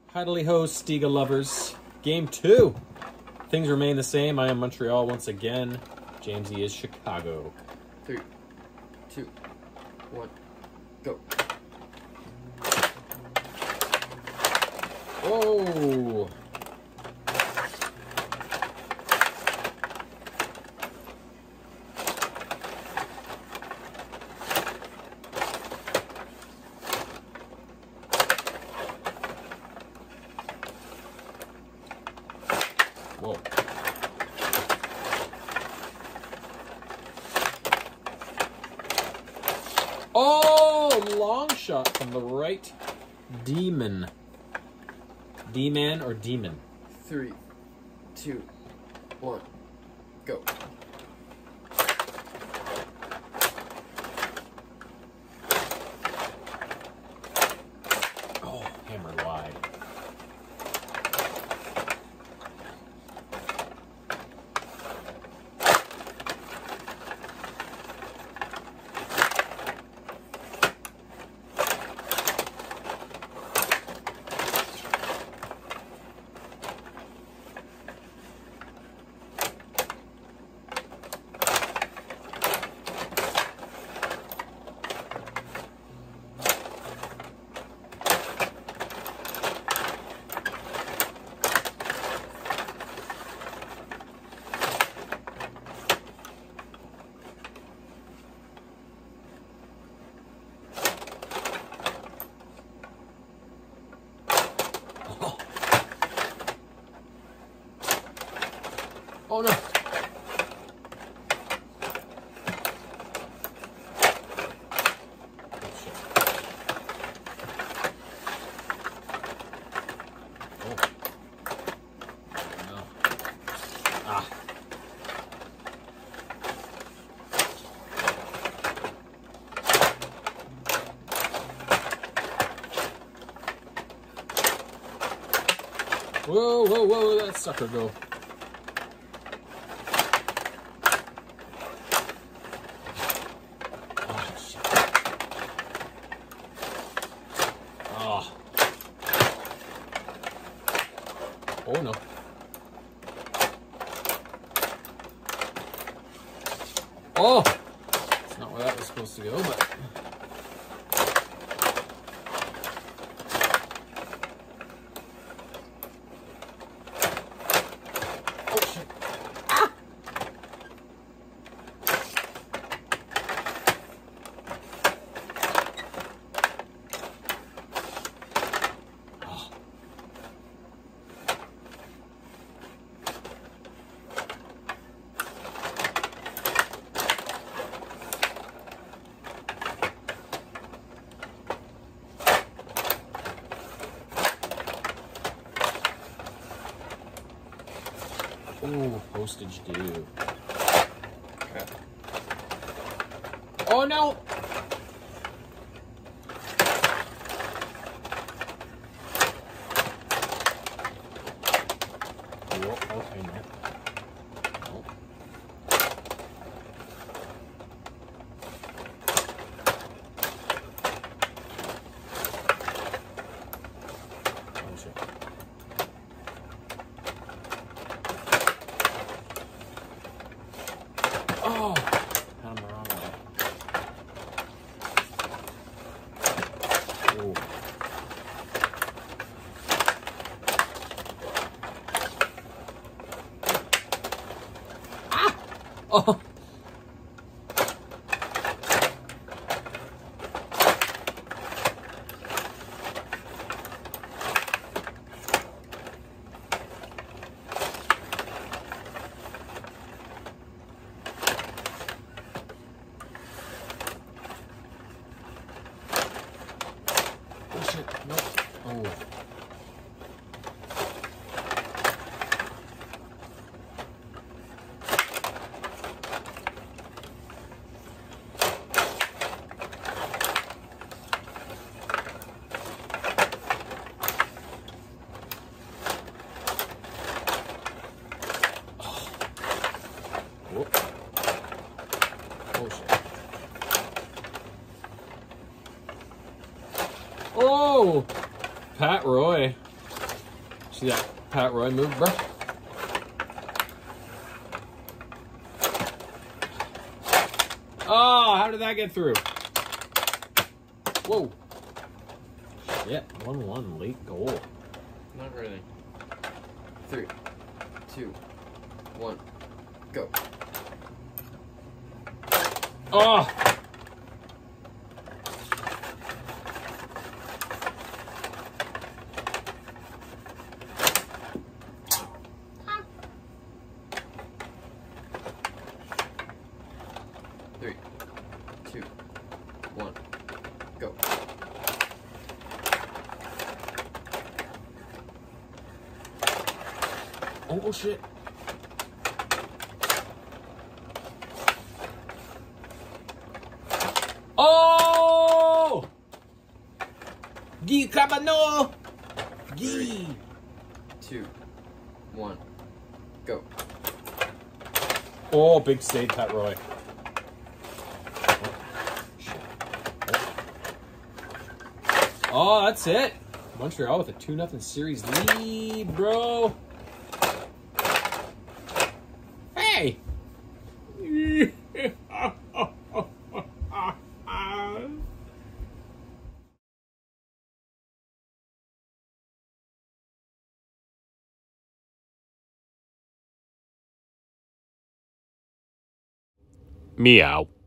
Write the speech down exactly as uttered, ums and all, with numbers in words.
Heidely ho, Stiga lovers. Game two. Things remain the same. I am Montreal once again. Jamesy is Chicago. Three, two, one, go. Whoa! Whoa. Oh, long shot from the right. Demon. D-man or demon? Three, two, one, go. Oh, hammered wide. Oh no! Oh shit. Oh. No. Ah. Whoa, whoa, whoa, that sucker go. Oh no. Oh! That's not where that was supposed to go, but... Oh shit. Ah! Ooh, postage due. Okay. Oh no! Whoa, okay, no. Nope. Oh shit. Oh, I'm the wrong way. Ooh. Ah! Oh. Oh shit, no. Oh. Whoop. Oh shit. Oh! Pat Roy. See that Pat Roy move, bro? Oh, how did that get through? Whoa. Shit, one one, late goal. Not really. Three, two, one, go. Oh! Three, two, one, go. Oh, oh shit. Oh! Guy Cabano! Guy! Two, one, go. Oh, big save, Pat Roy. Oh, that's it. Montreal with a two nothing series lead, bro. Hey! Meow.